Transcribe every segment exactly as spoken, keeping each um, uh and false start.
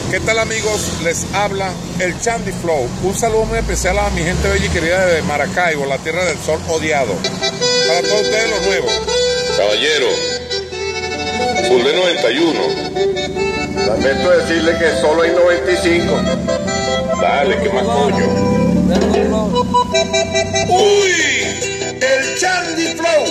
¿Qué tal, amigos? Les habla el Chandy Flow. Un saludo muy especial a mi gente bella y querida de Maracaibo, la tierra del sol odiado. Para todos ustedes los nuevos. Caballero, full de noventa y uno. Lamento decirle que solo hay noventa y cinco. Dale, ¿qué más coño? ¡Uy! El Chandy Flow.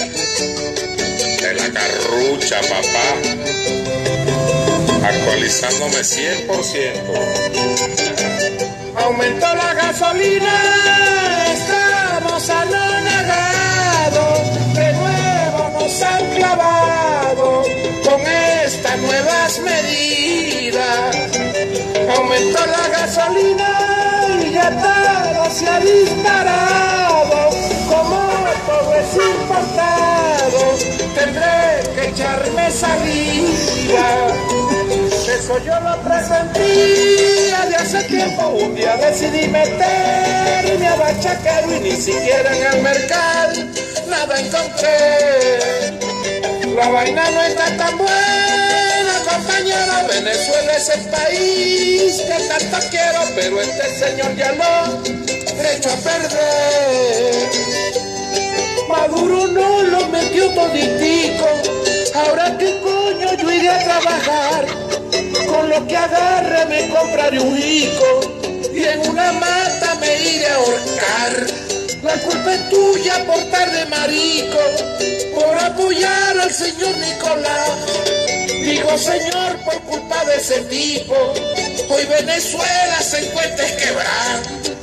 De la carrucha, papá. Actualizándome cien por ciento. Aumentó la gasolina, estamos anonadados, de nuevo nos han clavado con estas nuevas medidas. Aumentó la gasolina y ya todo se ha disparado, como todo es importado, tendré que echarme salida. Eso yo lo presentía de hace tiempo. Un día decidí meterme a bachaquero y ni siquiera en el mercado nada encontré. La vaina no está tan buena, compañero. Venezuela es el país que tanto quiero, pero este señor ya lo echó a perder. Maduro no lo metió toditico. Ahora qué coño yo iré a trabajar. Con lo que agarre me compraré un jico y en una mata me iré a ahorcar. La culpa es tuya por estar de marico, por apoyar al señor Nicolás. Digo señor por culpa de ese tipo, hoy Venezuela se encuentra quebrada.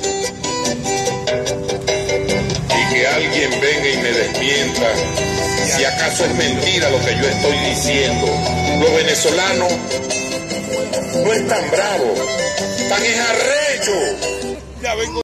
Y que alguien venga y me desmienta si acaso es mentira lo que yo estoy diciendo. Los venezolanos no es tan bravo, tan es arrecho. Ya vengo.